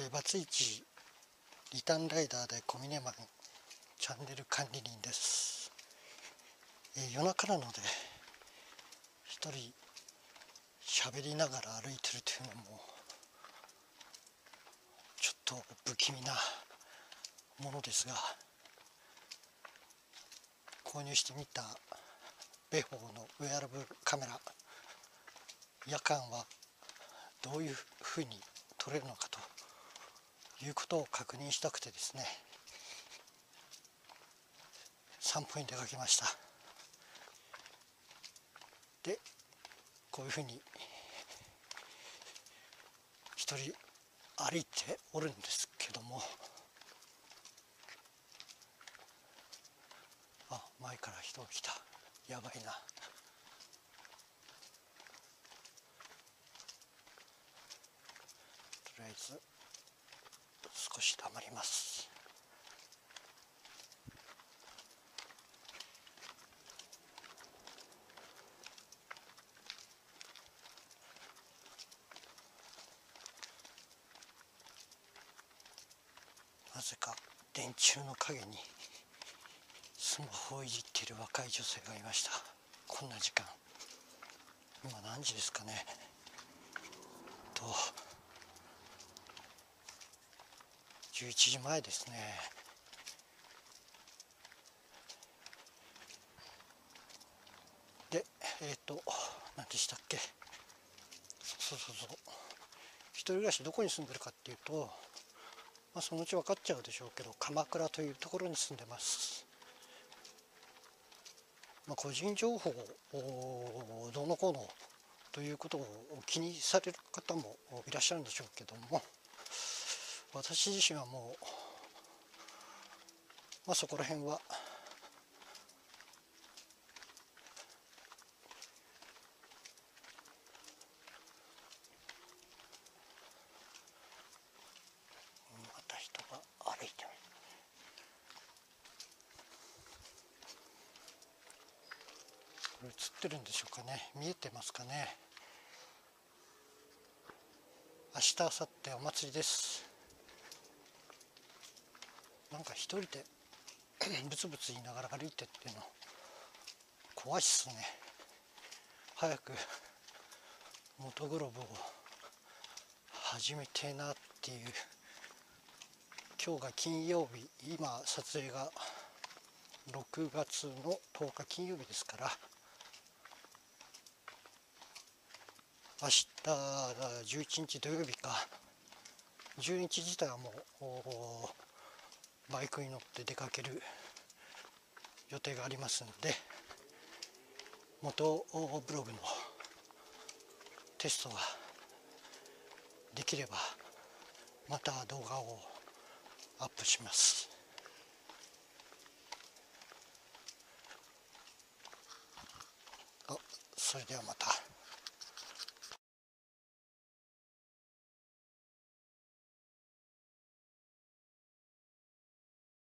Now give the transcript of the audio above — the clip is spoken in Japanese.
バツイチリターンライダーでコミネマンチャンネル管理人です。夜中なので一人喋りながら歩いてるというのもちょっと不気味なものですが、購入してみたベホーのウェアラブルカメラ、夜間はどういうふうに撮れるのかということを確認したくてですね、散歩に出かけました。で、こういうふうに一人歩いておるんですけども、前から人が来た。やばいな。とりあえず少し黙ります。なぜか電柱の陰にスマホをいじっている若い女性がいました。こんな時間、今何時ですかね。11時前ですね。で、何でしたっけ。そう一人暮らしどこに住んでるかっていうと、そのうち分かっちゃうでしょうけど、鎌倉というところに住んでます。個人情報をどうのこうのということを気にされる方もいらっしゃるんでしょうけども、私自身はもう、そこら辺はまた人が歩いてる。これ映ってるんでしょうかね。見えてますかね。明日明後日お祭りです。なんか一人でブツブツ言いながら歩いてっていうの怖いっすね。早くモトグロブを始めてえなっていう。今日が金曜日、今撮影が6月の10日金曜日ですから、明日11日土曜日か。12日自体はもうバイクに乗って出かける予定がありますんで、元ブログのテストができればまた動画をアップします。それではまた。